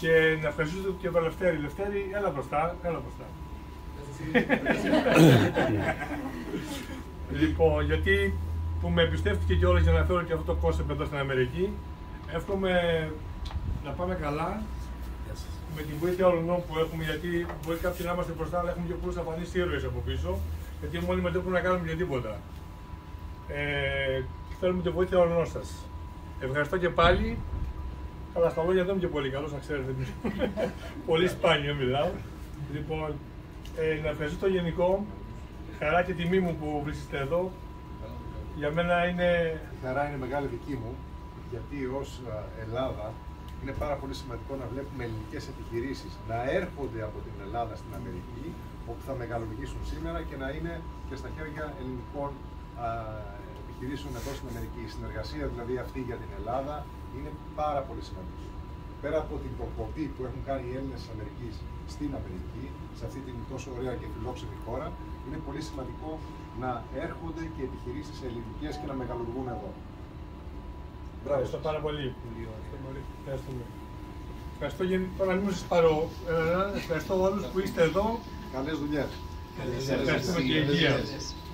Και να ευχαριστήσω και τον Λευτέρη. Λευτέρη, έλα μπροστά, έλα μπροστά. Λοιπόν, γιατί που με εμπιστεύτηκε κιόλας για να φέρω και αυτό το κόνσεπτ εδώ στην Αμερική, εύχομαι να πάμε καλά με τη βοήθεια όλων που έχουμε, γιατί μπορεί κάποιοι να είμαστε μπροστά, αλλά έχουμε και πολλούς αφανείς ήρωες από πίσω, γιατί μόνοι μας δεν μπορούμε να κάνουμε και τίποτα. Θέλουμε τη βοήθεια όλων σας. Ευχαριστώ και πάλι. Αλλά στα λόγια δεν είμαι και πολύ καλός, να ξέρετε. Πολύ σπάνιο μιλάω. Λοιπόν, να ευχαριστώ το γενικό. Χαρά και τιμή μου που βρίσκεστε εδώ. Για μένα είναι... Η χαρά είναι μεγάλη δική μου, γιατί ως Ελλάδα είναι πάρα πολύ σημαντικό να βλέπουμε ελληνικές επιχειρήσεις να έρχονται από την Ελλάδα στην Αμερική, όπου θα μεγαλοποιήσουν σήμερα και να είναι και στα χέρια ελληνικών επιχειρήσεων εδώ στην Αμερική. Η συνεργασία δηλαδή αυτή για την Ελλάδα είναι πάρα πολύ σημαντική. Πέρα από την προκοπή που έχουν κάνει οι Έλληνες της Αμερικής στην Αμερική, σε αυτή την τόσο ωραία και φιλόξενη χώρα, είναι πολύ σημαντικό να έρχονται και επιχειρήσεις ελληνικές και να μεγαλουργούν εδώ. Ευχαριστώ πάρα πολύ. Ευχαριστώ. Τώρα μην σας πάρω. Ευχαριστώ όλους που είστε εδώ. Καλές δουλειές. Ευχαριστούμε και υγεία.